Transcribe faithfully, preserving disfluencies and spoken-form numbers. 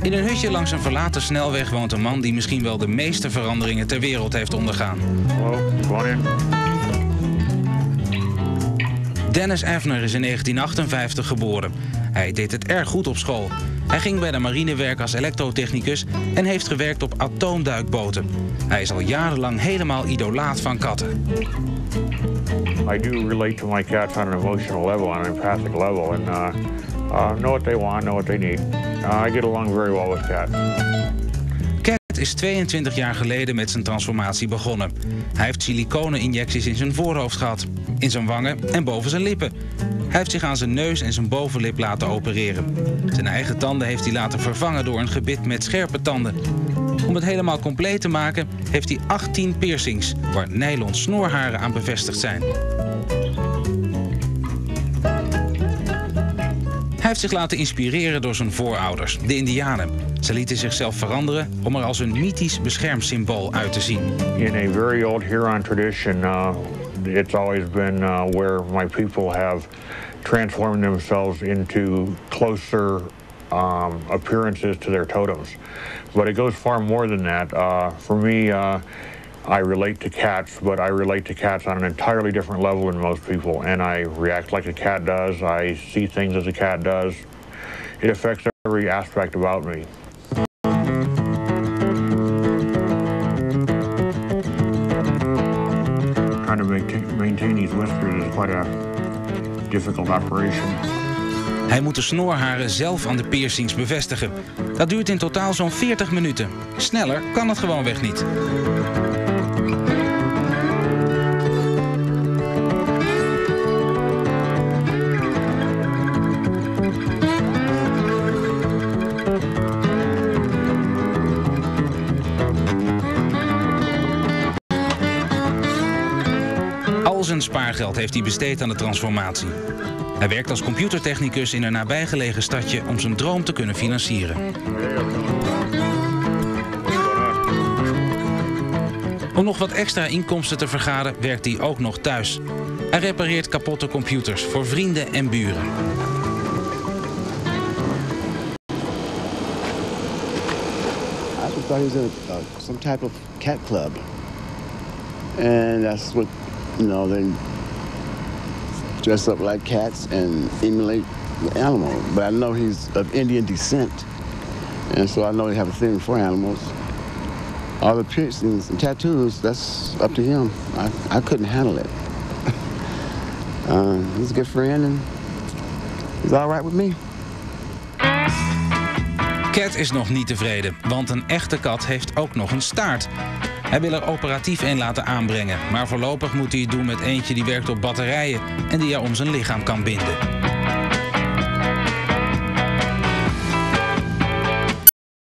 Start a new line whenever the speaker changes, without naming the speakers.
In een hutje langs een verlaten snelweg woont een man die misschien wel de meeste veranderingen ter wereld heeft ondergaan.
Hallo, gewoon in.
Dennis Avner is in negentien achtenvijftig geboren. Hij deed het erg goed op school. Hij ging bij de marine werken als elektrotechnicus en heeft gewerkt op atoomduikboten. Hij is al jarenlang helemaal idolaat van katten.
I do relate to my cats on an emotional level, on an empathic level, and uh, uh, know what they want, know what they need. Uh, I get along very well with cats.
Cat is tweeëntwintig jaar geleden met zijn transformatie begonnen. Hij heeft siliconen-injecties in zijn voorhoofd gehad, in zijn wangen en boven zijn lippen. Hij heeft zich aan zijn neus en zijn bovenlip laten opereren. Zijn eigen tanden heeft hij laten vervangen door een gebit met scherpe tanden. Om het helemaal compleet te maken heeft hij achttien piercings, waar nylon snoorharen aan bevestigd zijn. Hij heeft zich laten inspireren door zijn voorouders, de Indianen. Ze lieten zichzelf veranderen om er als een mythisch beschermsymbool uit te zien.
In a very old Huron tradition, uh, it's always been uh, where my people have transformed themselves into closer um, appearances to their totems. But it goes far more than that. Uh, for me, uh, I relate to cats, but I relate to cats on an entirely different level than most people. And I react like a cat does. I see things as a cat does. It affects every aspect about me. Trying to maintain, maintain these whiskers is quite a difficult operation.
Hij moet de snoorharen zelf aan de piercings bevestigen. Dat duurt in totaal zo'n veertig minuten. Sneller kan het gewoonweg niet. Al zijn spaargeld heeft hij besteed aan de transformatie. Hij werkt als computertechnicus in een nabijgelegen stadje om zijn droom te kunnen financieren. Om nog wat extra inkomsten te vergaren werkt hij ook nog thuis. Hij repareert kapotte computers voor vrienden en buren.
I thought he was in a, uh, some type of cat club. And that's what, you know, they dress up like cats and emulate the animal. But I know he's of Indian descent. And so I know they have a thing for animals. All the piercings and tattoos, that's up to him. I, I couldn't handle it. uh, he's a good friend and he's all right with me.
Cat is nog niet tevreden, want een echte kat heeft ook nog een staart. Hij wil er operatief een laten aanbrengen, maar voorlopig moet hij het doen met eentje die werkt op batterijen en die hij om zijn lichaam kan binden.